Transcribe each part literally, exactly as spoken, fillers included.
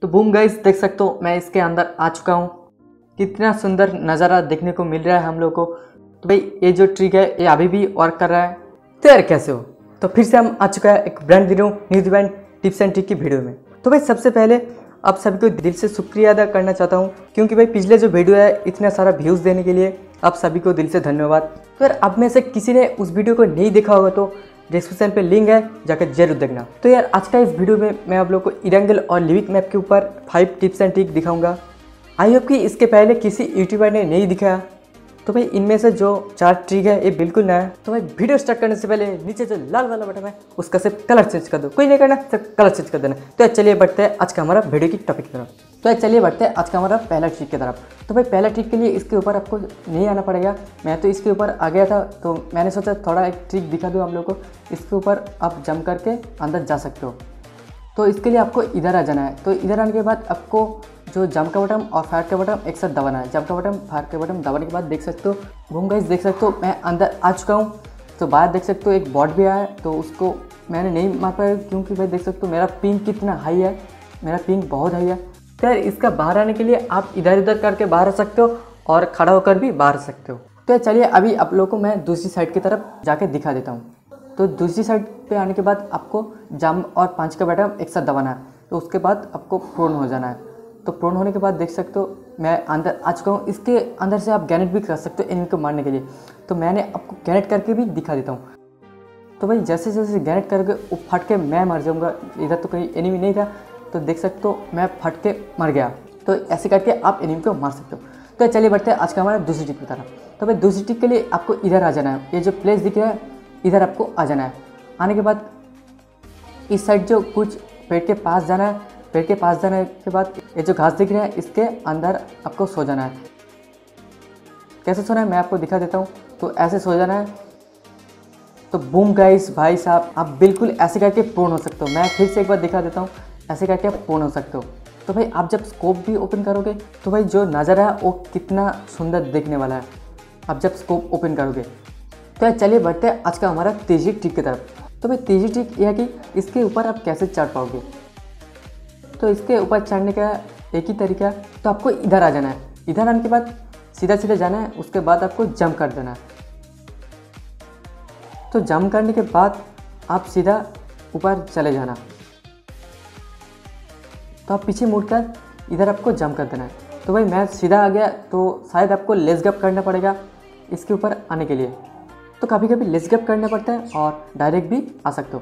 तो boom guys, देख सकते हो मैं इसके अंदर आ चुका हूँ। कितना सुंदर नज़ारा देखने को मिल रहा है हम लोग को। तो भाई ये जो ट्रिक है ये अभी भी वर्क कर रहा है। तो यार कैसे हो? तो फिर से हम आ चुका है एक brand video new brand tips and trick की वीडियो में। तो भाई सबसे पहले आप सभी को दिल से शुक्रिया अदा करना चाहता हूँ, क्योंकि भाई पिछले जो वीडियो है इतना सारा व्यूज़ देने के लिए आप सभी को दिल से धन्यवाद। तो यार अब में से किसी ने उस वीडियो को नहीं देखा होगा तो डिस्क्रिप्शन पे लिंक है, जाकर जरूर देखना। तो यार आज का इस वीडियो में मैं आप लोगों को इरेंगल और लिविक मैप के ऊपर फाइव टिप्स एंड ट्रिक दिखाऊंगा। आई होप कि इसके पहले किसी यूट्यूबर ने नहीं दिखाया। तो भाई इनमें से जो चार ट्रिक है ये बिल्कुल नया है। तो भाई वीडियो स्टार्ट करने से पहले नीचे जो लाल वाला बटन है उसका सिर्फ कलर चेंज कर दो, कोई नहीं करना, सिर्फ कलर चेंज कर देना। तो यार चलिए बढ़ते हैं आज का हमारा वीडियो की टॉपिक की तरफ। तो यार चलिए बढ़ते हैं आज का हमारा पहला ट्रिक की तरफ। तो भाई पहला ट्रिक के लिए इसके ऊपर आपको नहीं आना पड़ेगा। मैं तो इसके ऊपर आ गया था तो मैंने सोचा थोड़ा एक ट्रिक दिखा दूँ आप लोग को। इसके ऊपर आप जंप करके अंदर जा सकते हो। तो इसके लिए आपको इधर आ जाना है। तो इधर आने के बाद आपको जो जंप का बटन और फायर का बटन एक साथ दबाना है। जंप का बटन फायर का बटन दबाने के बाद देख सकते हो बूम गाइस, देख सकते हो मैं अंदर आ चुका हूँ। तो बाहर देख सकते हो एक बॉट भी आया है, तो उसको मैंने नहीं मार पाया क्योंकि भाई देख सकते हो मेरा पिंग कितना हाई है, मेरा पिंग बहुत हाई है। तो यार इसका बाहर आने के लिए आप इधर उधर करके बाहर आ सकते हो और खड़ा होकर भी बाहर आ सकते हो। तो चलिए अभी आप लोगों को मैं दूसरी साइड की तरफ जाके दिखा देता हूँ। तो दूसरी साइड पे आने के बाद आपको जंप और पंच का बटन एक साथ दबाना है। तो उसके बाद आपको प्रोन हो जाना है। तो प्रोन होने के बाद देख सकते हो मैं अंदर आ चुका हूँ। इसके अंदर से आप गैनेट भी कर सकते हो एनिमी को मारने के लिए। तो मैंने आपको गैनेट करके भी दिखा देता हूँ। तो भाई जैसे जैसे गैनेट करके वो फट के मैं मर जाऊँगा। इधर तो कहीं एनिमी नहीं था, तो देख सकते हो मैं फट के मर गया। तो ऐसे करके आप एनिमी को मार सकते हो। तो चलिए बढ़ते हैं आज का हमारा दूसरी टिप की तरफ। तो भाई दूसरी टिप के लिए आपको इधर आ जाना है। ये जो प्लेस दिख रहा है इधर आपको आ जाना है। आने के बाद इस साइड जो कुछ पेड़ के पास जाना है। पेड़ के पास जाने के बाद ये जो घास दिख रहा है इसके अंदर आपको सो जाना है। कैसे सोना है मैं आपको दिखा देता हूँ। तो ऐसे सो जाना है। तो बूम गाइस भाई साहब, आप बिल्कुल ऐसे करके प्रोन हो सकते हो। मैं फिर से एक बार दिखा देता हूँ, ऐसे करके आप प्रोन हो सकते हो। तो भाई आप जब स्कोप भी ओपन करोगे तो भाई जो नज़ारा है वो कितना सुंदर देखने वाला है आप जब स्कोप ओपन करोगे। तो चलिए बढ़ते हैं आज का हमारा तीसरी ट्रिक की तरफ। तो भाई तीसरी ट्रिक यह है कि इसके ऊपर आप कैसे चढ़ पाओगे। तो इसके ऊपर चढ़ने का एक ही तरीका है। तो आपको इधर आ जाना है। इधर आने के बाद सीधा सीधा जाना है। उसके बाद आपको जंप कर देना है। तो जंप करने के बाद आप सीधा ऊपर चले जाना। तो आप पीछे मुड़कर इधर आपको जंप कर देना है। तो भाई मैं सीधा आ गया, तो शायद आपको लेस गप करना पड़ेगा इसके ऊपर आने के लिए। तो कभी कभी लेस गप करना पड़ता है और डायरेक्ट भी आ सकते हो।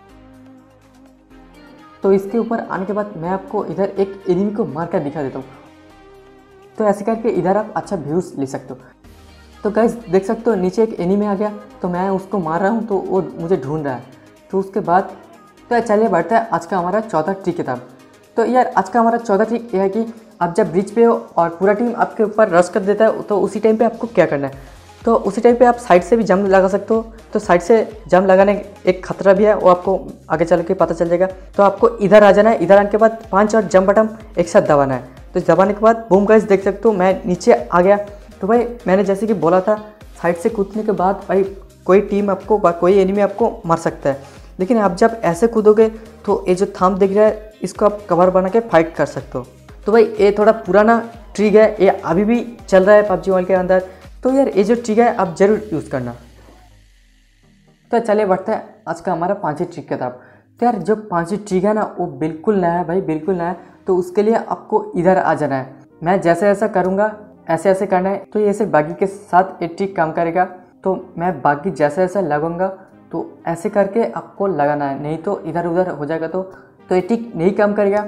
तो इसके ऊपर आने के बाद मैं आपको इधर एक एनिमी को मार कर दिखा देता हूँ। तो ऐसे करके इधर आप अच्छा व्यूज़ ले सकते हो। तो गाइस देख सकते हो नीचे एक एनिमी आ गया, तो मैं उसको मार रहा हूँ तो वो मुझे ढूंढ रहा है। तो उसके बाद तो चलिए बढ़ता है आज का हमारा चौथा ट्रिक की तरफ। तो यार आज का हमारा चौथा ट्रिक यह है कि आप जब ब्रिज पे हो और पूरा टीम आपके ऊपर रश कर देता है तो उसी टाइम पे आपको क्या करना है। तो उसी टाइम पे आप साइड से भी जंप लगा सकते हो। तो साइड से जंप लगाने एक खतरा भी है, वो आपको आगे चल के पता चल जाएगा। तो आपको इधर आ जाना है। इधर आने के बाद पांच और जंप बटन एक साथ दबाना है। तो दबाने के बाद बूम गाइस देख सकते हो मैं नीचे आ गया। तो भाई मैंने जैसे कि बोला था साइड से कूदने के बाद भाई कोई टीम आपको कोई एनिमी आपको मार सकता है, लेकिन आप जब ऐसे कूदोगे तो ये जो थंब दिख रहा है इसको आप कवर बना के फाइट कर सकते हो। तो भाई ये थोड़ा पुराना ट्रिक है, ये अभी भी चल रहा है पबजी मोबाइल के अंदर। तो यार ये जो ट्रिक है आप जरूर यूज़ करना। तो चलिए बढ़ते हैं आज का हमारा पांचवी ट्रिक की तरफ। तो यार जो पांचवी ट्रिक है ना वो बिल्कुल नया है भाई, बिल्कुल नया है। तो उसके लिए आपको इधर आ जाना है। मैं जैसे ऐसा करूँगा ऐसे ऐसे करना है। तो ये सिर्फ बाकी के साथ ये ट्रिक काम करेगा। तो मैं बाकी जैसे ऐसा लगाऊंगा तो ऐसे करके आपको लगाना है, नहीं तो इधर उधर हो जाएगा तो तो ये ट्रिक नहीं काम करेगा।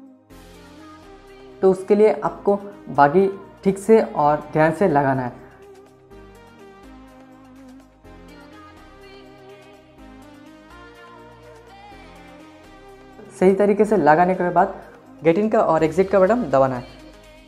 तो उसके लिए आपको बाकी ठीक से और ध्यान से लगाना है। सही तरीके से लगाने के बाद गेट इन का और एग्जिट का बटन दबाना है।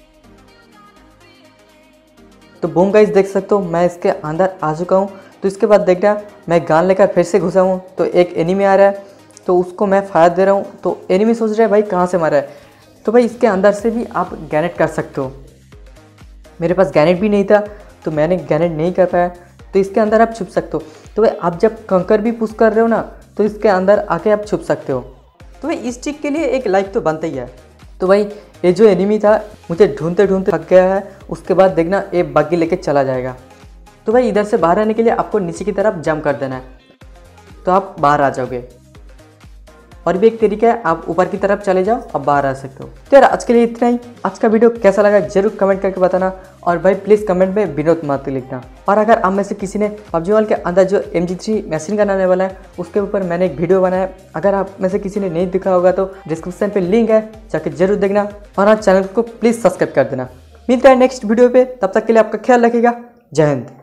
तो बूम गाइस देख सकते हो मैं इसके अंदर आ चुका हूँ। तो इसके बाद देखना मैं गान लेकर फिर से घुसा हूँ। तो एक एनिमी आ रहा है, तो उसको मैं फायर दे रहा हूँ। तो एनिमी सोच रहा है भाई कहाँ से मारा है। तो भाई इसके अंदर से भी आप गैनेट कर सकते हो। मेरे पास गैनेट भी नहीं था तो मैंने गैनेट नहीं कर पाया। तो इसके अंदर आप छुप सकते हो। तो भाई आप जब कंकर भी पुश कर रहे हो ना तो इसके अंदर आके आप छुप सकते हो। तो भाई इस ट्रिक के लिए एक लाइक तो बनता ही है। तो भाई ये जो एनिमी था मुझे ढूंढते ढूंढते थक गया है, उसके बाद देखना ये बग्गी लेके चला जाएगा। तो भाई इधर से बाहर आने के लिए आपको नीचे की तरफ जंप कर देना है, तो आप बाहर आ जाओगे। और भी एक तरीका है, आप ऊपर की तरफ चले जाओ, अब बाहर आ सकते हो। तो यार आज के लिए इतना ही। आज का वीडियो कैसा लगा जरूर कमेंट करके बताना, और भाई प्लीज़ कमेंट में विनोद माथुर लिखना। और अगर आप में से किसी ने पबजी मोबाइल के अंदर जो M G three machine gun आने वाला है उसके ऊपर मैंने एक वीडियो बनाया है, अगर आप में से किसी ने नहीं दिखा होगा तो डिस्क्रिप्शन पे लिंक है, जाके जरूर देखना। और आज चैनल को प्लीज़ सब्सक्राइब कर देना। मिलता है नेक्स्ट वीडियो पे, तब तक के लिए आपका ख्याल रखिएगा। जय हिंद।